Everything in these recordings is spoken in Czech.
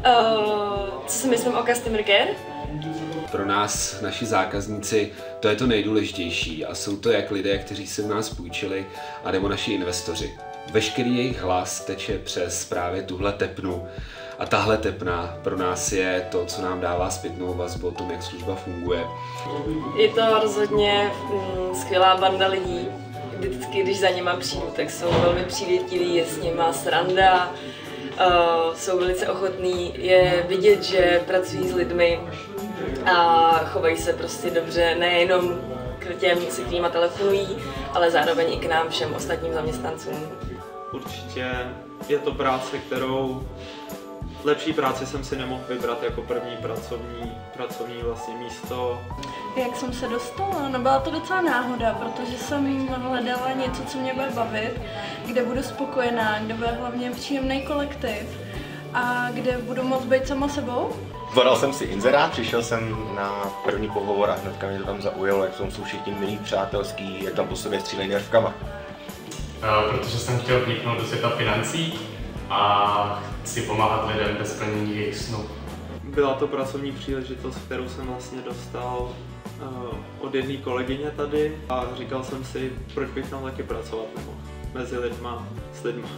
Co si myslím o customer care? Pro nás, naši zákazníci, to je to nejdůležitější a jsou to jak lidé, kteří se u nás půjčili, anebo naši investoři. Veškerý jejich hlas teče přes právě tuhle tepnu a tahle tepna pro nás je to, co nám dává zpětnou vazbu o tom, jak služba funguje. Je to rozhodně skvělá banda lidí. Vždycky, když za nima přijdu, tak jsou velmi přívětiví, je s nima sranda, jsou velice ochotní, je vidět, že pracují s lidmi a chovají se prostě dobře, nejenom k těm, se kterýma telefonují, ale zároveň i k nám všem ostatním zaměstnancům. Určitě je to práce, kterou lepší práci jsem si nemohl vybrat jako první pracovní vlastně místo. Jak jsem se dostala? No byla to docela náhoda, protože jsem hledala něco, co mě bude bavit, kde budu spokojená, kde bude hlavně příjemný kolektiv a kde budu moct být sama sebou. Zadal jsem si inzerát, přišel jsem na první pohovor a hnedka mě to tam zaujalo, jak jsou všichni milí, přátelský, jak tam po sobě střílejí nervkama. Protože jsem chtěl vniknout do světa financí a chci pomáhat lidem bez plnění jejich snů. Byla to pracovní příležitost, kterou jsem vlastně dostal od jedné kolegyně tady a říkal jsem si, proč bych tam taky pracovat nemohl mezi lidma, s lidma.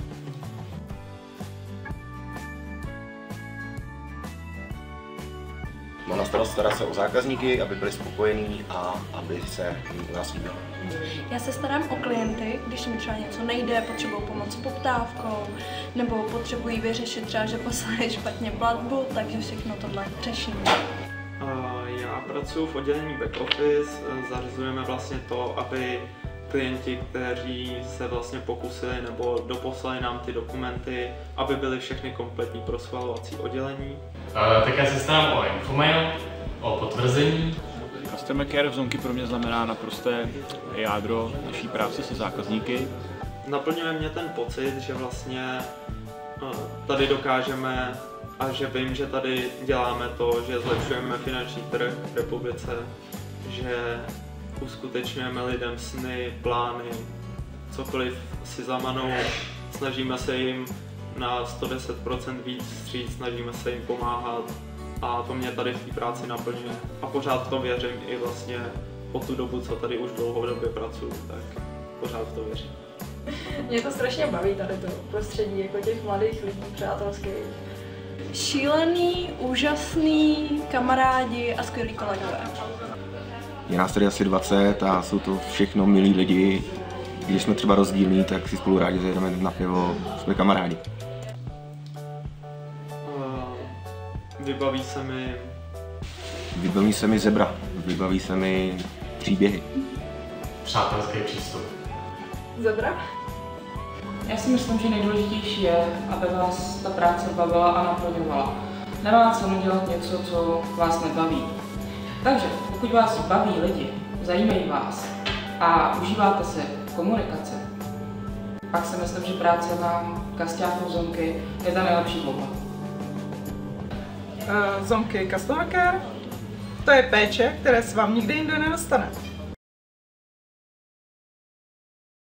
Mám na starost starat se o zákazníky, aby byli spokojení a aby se u nás líbilo. Já se starám o klienty, když mi třeba něco nejde, potřebují pomoc s poptávkou, nebo potřebují vyřešit třeba, že poslali špatně platbu, takže všechno tohle řeším. Já pracuji v oddělení back office, zařizujeme vlastně to, aby klienti, kteří se vlastně pokusili nebo doposlali nám ty dokumenty, aby byly všechny kompletní pro schvalovací oddělení. Tak já se starám o infomail, o potvrzení. Customer care v Zonky pro mě znamená naprosté jádro naší práce se zákazníky. Naplňuje mě ten pocit, že vlastně tady dokážeme a že vím, že tady děláme to, že zlepšujeme finanční trh v republice, že uskutečňujeme lidem sny, plány, cokoliv si zamanou, snažíme se jim na 110% víc vstříc, snažíme se jim pomáhat a to mě tady v té práci naplňuje. A pořád v to věřím i vlastně po tu dobu, co tady už dlouhodobě pracuji, tak pořád v to věřím. Mě to strašně baví tady to prostředí, jako těch mladých lidí, přátelských. Šílený, úžasný kamarádi a skvělí kolegové. Je nás tady asi 20 a jsou to všechno milí lidi. Když jsme třeba rozdílní, tak si spolu rádi zajedeme na pivo, jsme kamarádi. Vybaví se mi zebra, vybaví se mi příběhy. Přátelský přístup. Zebra? Já si myslím, že nejdůležitější je, aby vás ta práce bavila a naplňovala. Nemá cenu dělat něco, co vás nebaví. Takže pokud vás baví lidi, zajímají vás a užíváte si komunikaci, pak si myslím, že práce na kasťáku Zonky je ta nejlepší volba. Zonky Customer Care, to je péče, které se vám nikdy jinde nedostane.